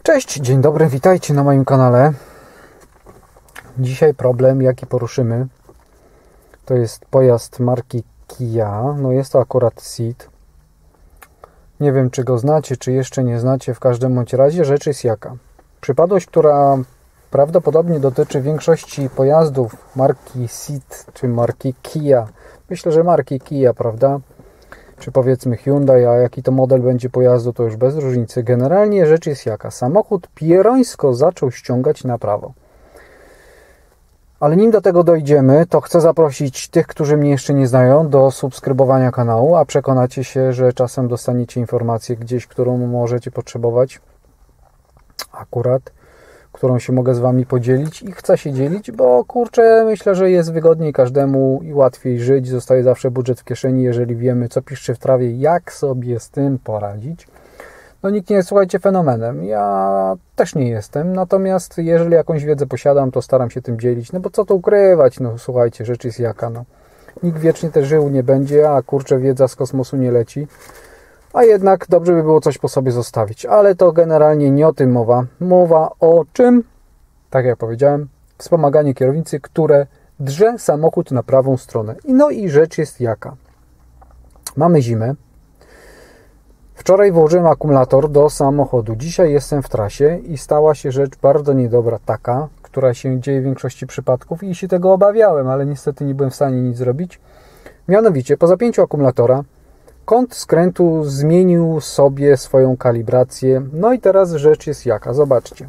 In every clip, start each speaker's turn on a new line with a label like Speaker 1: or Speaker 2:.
Speaker 1: Cześć, dzień dobry, witajcie na moim kanale. Dzisiaj problem, jaki poruszymy, to jest pojazd marki Kia. No jest to akurat Ceed. Nie wiem, czy go znacie, czy jeszcze nie znacie. W każdym bądź razie rzecz jest jaka. Przypadłość, która prawdopodobnie dotyczy większości pojazdów marki Ceed, czy marki Kia. Myślę, że marki Kia, prawda? Czy powiedzmy Hyundai, a jaki to model będzie pojazdu, to już bez różnicy. Generalnie rzecz jest jaka. Samochód pierońsko zaczął ściągać na prawo. Ale nim do tego dojdziemy, to chcę zaprosić tych, którzy mnie jeszcze nie znają, do subskrybowania kanału, a przekonacie się, że czasem dostaniecie informację gdzieś, którą możecie potrzebować. Akurat, którą się mogę z Wami podzielić i chcę się dzielić, bo kurczę, myślę, że jest wygodniej każdemu i łatwiej żyć. Zostaje zawsze budżet w kieszeni, jeżeli wiemy, co piszczy w trawie, jak sobie z tym poradzić. No nikt nie jest, słuchajcie, fenomenem. Ja też nie jestem, natomiast jeżeli jakąś wiedzę posiadam, to staram się tym dzielić, no bo co tu ukrywać, no słuchajcie, rzecz jest jaka, no. Nikt wiecznie też żył nie będzie, a kurczę, wiedza z kosmosu nie leci. A jednak dobrze by było coś po sobie zostawić. Ale to generalnie nie o tym mowa. Mowa o czym? Tak jak powiedziałem, wspomaganie kierownicy, które drze samochód na prawą stronę. No i rzecz jest jaka. Mamy zimę. Wczoraj włożyłem akumulator do samochodu. Dzisiaj jestem w trasie i stała się rzecz bardzo niedobra, taka, która się dzieje w większości przypadków i się tego obawiałem, ale niestety nie byłem w stanie nic zrobić. Mianowicie, po zapięciu akumulatora kąt skrętu zmienił sobie swoją kalibrację. No i teraz rzecz jest jaka. Zobaczcie.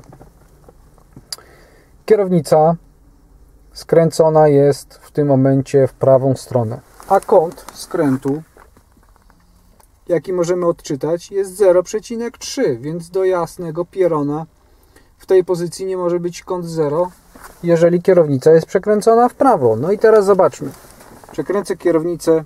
Speaker 1: Kierownica skręcona jest w tym momencie w prawą stronę. A kąt skrętu, jaki możemy odczytać, jest 0,3. Więc do jasnego pierona w tej pozycji nie może być kąt 0, jeżeli kierownica jest przekręcona w prawo. No i teraz zobaczmy. Przekręcę kierownicę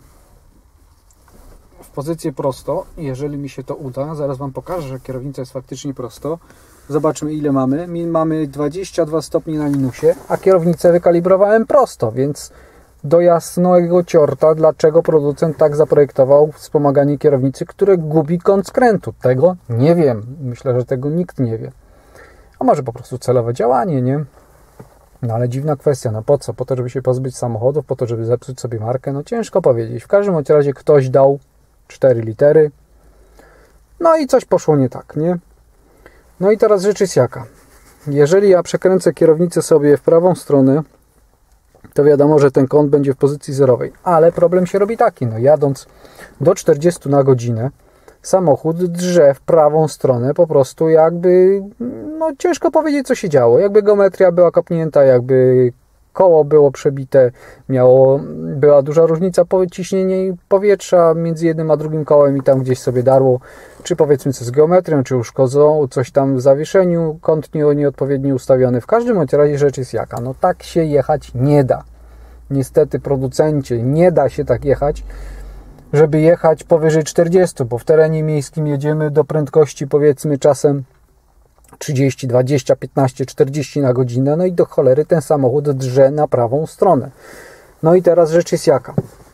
Speaker 1: w pozycję prosto, jeżeli mi się to uda. Zaraz Wam pokażę, że kierownica jest faktycznie prosto. Zobaczmy, ile mamy. Mamy 22 stopnie na minusie, a kierownicę wykalibrowałem prosto, więc do jasnego ciorta, dlaczego producent tak zaprojektował wspomaganie kierownicy, które gubi kąt skrętu. Tego nie wiem. Myślę, że tego nikt nie wie. A może po prostu celowe działanie, nie? No ale dziwna kwestia, no po co? Po to, żeby się pozbyć samochodów, po to, żeby zepsuć sobie markę? No ciężko powiedzieć. W każdym razie ktoś dał 4 litery. No i coś poszło nie tak, nie? No i teraz rzecz jest jaka. Jeżeli ja przekręcę kierownicę sobie w prawą stronę, to wiadomo, że ten kąt będzie w pozycji zerowej. Ale problem się robi taki, no jadąc do 40 na godzinę, samochód drze w prawą stronę po prostu jakby, no ciężko powiedzieć, co się działo. Jakby geometria była kopnięta, jakby koło było przebite, była duża różnica ciśnienia powietrza między jednym a drugim kołem i tam gdzieś sobie darło, czy powiedzmy co z geometrią, czy uszkodzą coś tam w zawieszeniu, kąt nieodpowiednio ustawiony. W każdym razie rzecz jest jaka, no tak się jechać nie da. Niestety producencie, nie da się tak jechać, żeby jechać powyżej 40, bo w terenie miejskim jedziemy do prędkości powiedzmy czasem 30, 20, 15, 40 na godzinę, no i do cholery ten samochód drze na prawą stronę. No i teraz rzecz jest jaka.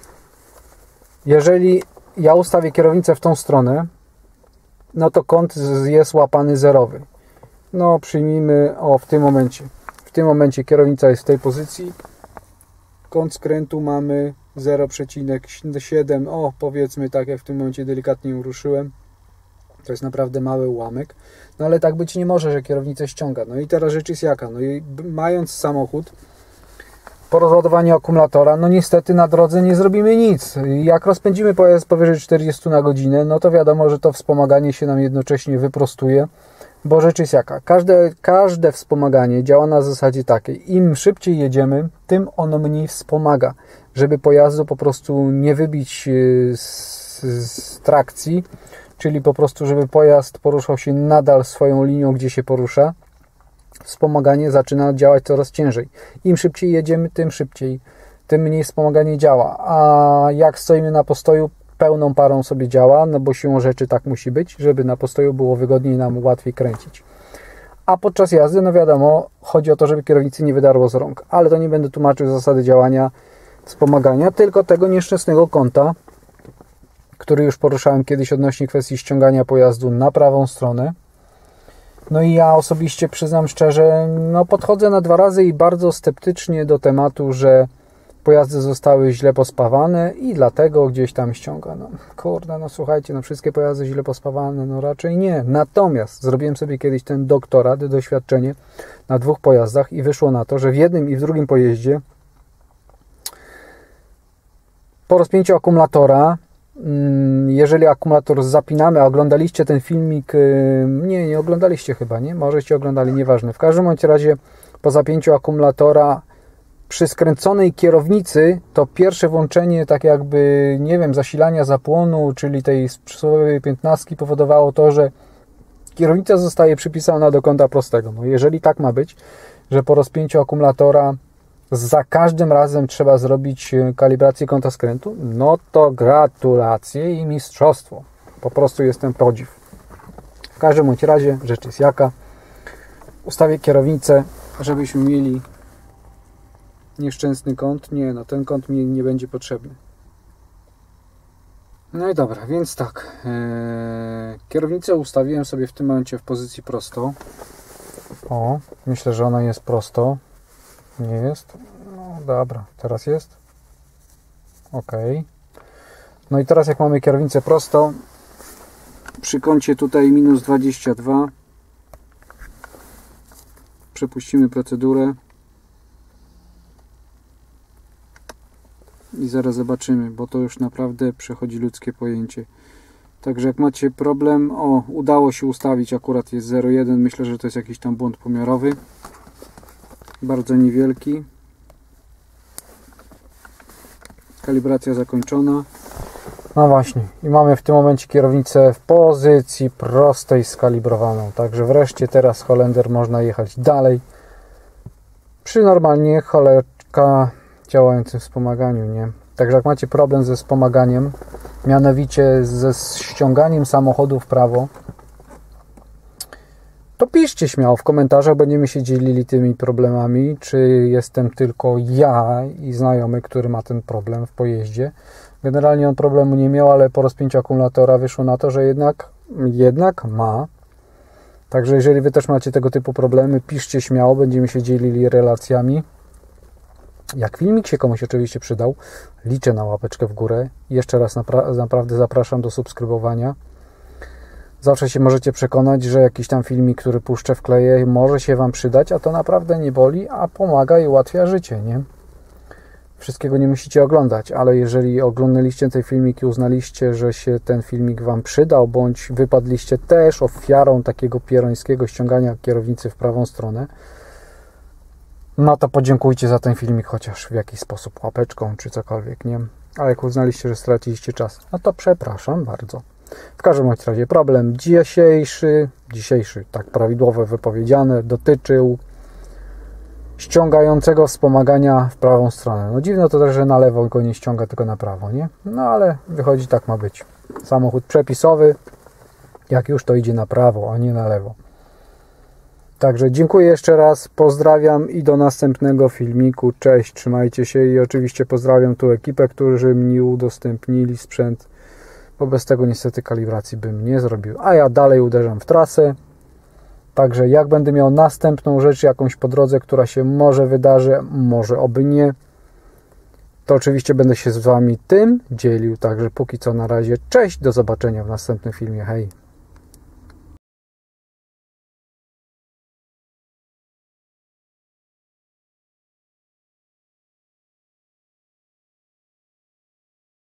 Speaker 1: Jeżeli ja ustawię kierownicę w tą stronę, no to kąt jest łapany zerowy. No przyjmijmy, w tym momencie kierownica jest w tej pozycji, kąt skrętu mamy 0,7, powiedzmy tak, jak w tym momencie delikatnie uruszyłem. To jest naprawdę mały ułamek. No ale tak być nie może, że kierownicę ściąga. No i teraz rzecz jest jaka. No i mając samochód, po rozładowaniu akumulatora, no niestety na drodze nie zrobimy nic. Jak rozpędzimy pojazd powyżej 40 na godzinę, no to wiadomo, że to wspomaganie się nam jednocześnie wyprostuje. Bo rzecz jest jaka. Każde wspomaganie działa na zasadzie takiej. Im szybciej jedziemy, tym ono mniej wspomaga. Żeby pojazdu po prostu nie wybić z trakcji, czyli po prostu, żeby pojazd poruszał się nadal swoją linią, gdzie się porusza, wspomaganie zaczyna działać coraz ciężej. Im szybciej jedziemy, tym mniej wspomaganie działa. A jak stoimy na postoju, pełną parą sobie działa, no bo siłą rzeczy tak musi być, żeby na postoju było wygodniej nam łatwiej kręcić. A podczas jazdy, no wiadomo, chodzi o to, żeby kierownicy nie wydarło z rąk. Ale to nie będę tłumaczył zasady działania wspomagania, tylko tego nieszczęsnego kąta, który już poruszałem kiedyś odnośnie kwestii ściągania pojazdu na prawą stronę. No i ja osobiście przyznam szczerze, no podchodzę na 2 razy i bardzo sceptycznie do tematu, że pojazdy zostały źle pospawane i dlatego gdzieś tam ściąga. No kurde, no słuchajcie, no wszystkie pojazdy źle pospawane, no raczej nie. Natomiast zrobiłem sobie kiedyś ten doktorat, doświadczenie na 2 pojazdach i wyszło na to, że w jednym i w drugim pojeździe po rozpięciu akumulatora, jeżeli akumulator zapinamy, a oglądaliście ten filmik, nie oglądaliście chyba, nie? Możeście oglądali, nieważne. W każdym bądź razie po zapięciu akumulatora przy skręconej kierownicy to pierwsze włączenie tak jakby, nie wiem, zasilania zapłonu, czyli tej przysłowiowej 15 powodowało to, że kierownica zostaje przypisana do kąta prostego. No jeżeli tak ma być, że po rozpięciu akumulatora za każdym razem trzeba zrobić kalibrację kąta skrętu, no to gratulacje i mistrzostwo. Po prostu jestem podziw. W każdym bądź razie rzecz jest jaka. Ustawię kierownicę, żebyśmy mieli nieszczęsny kąt. Nie, no ten kąt mi nie będzie potrzebny. No i dobra, więc tak. Kierownicę ustawiłem sobie w tym momencie w pozycji prosto. O, myślę, że ona jest prosto. Nie jest? No dobra, teraz jest. Ok. No i teraz jak mamy kierownicę prosto, przy kącie tutaj minus 22 przepuścimy procedurę i zaraz zobaczymy, bo to już naprawdę przechodzi ludzkie pojęcie. Także jak macie problem, o, udało się ustawić, akurat jest 0,1, myślę, że to jest jakiś tam błąd pomiarowy. Bardzo niewielki. Kalibracja zakończona. No właśnie. I mamy w tym momencie kierownicę w pozycji prostej skalibrowaną. Także wreszcie teraz Holender można jechać dalej. Przy normalnie cholerka działającym wspomaganiu, nie? Także jak macie problem ze wspomaganiem, mianowicie ze ściąganiem samochodu w prawo, to piszcie śmiało w komentarzach, będziemy się dzielili tymi problemami, czy jestem tylko ja i znajomy, który ma ten problem w pojeździe. Generalnie on problemu nie miał, ale po rozpięciu akumulatora wyszło na to, że jednak ma. Także jeżeli wy też macie tego typu problemy, piszcie śmiało, będziemy się dzielili relacjami. Jak filmik się komuś oczywiście przydał, liczę na łapeczkę w górę. Jeszcze raz naprawdę zapraszam do subskrybowania. Zawsze się możecie przekonać, że jakiś tam filmik, który puszczę, wkleję, może się wam przydać, a to naprawdę nie boli, a pomaga i ułatwia życie, nie? Wszystkiego nie musicie oglądać, ale jeżeli oglądaliście ten filmik i uznaliście, że się ten filmik wam przydał, bądź wypadliście też ofiarą takiego pierońskiego ściągania kierownicy w prawą stronę, no to podziękujcie za ten filmik chociaż w jakiś sposób, łapeczką czy cokolwiek, nie? Ale jak uznaliście, że straciliście czas, no to przepraszam bardzo. W każdym razie problem dzisiejszy, tak prawidłowo wypowiedziane, dotyczył ściągającego wspomagania w prawą stronę. No dziwne to też, że na lewo go nie ściąga, tylko na prawo, nie? No ale wychodzi, tak ma być. Samochód przepisowy, jak już to idzie na prawo, a nie na lewo. Także dziękuję jeszcze raz, pozdrawiam i do następnego filmiku. Cześć, trzymajcie się i oczywiście pozdrawiam tu ekipę, którzy mi udostępnili sprzęt, bo bez tego niestety kalibracji bym nie zrobił. A ja dalej uderzam w trasę. Także jak będę miał następną rzecz jakąś po drodze, która się może wydarzy, może oby nie, to oczywiście będę się z wami tym dzielił. Także póki co na razie cześć, do zobaczenia w następnym filmie. Hej!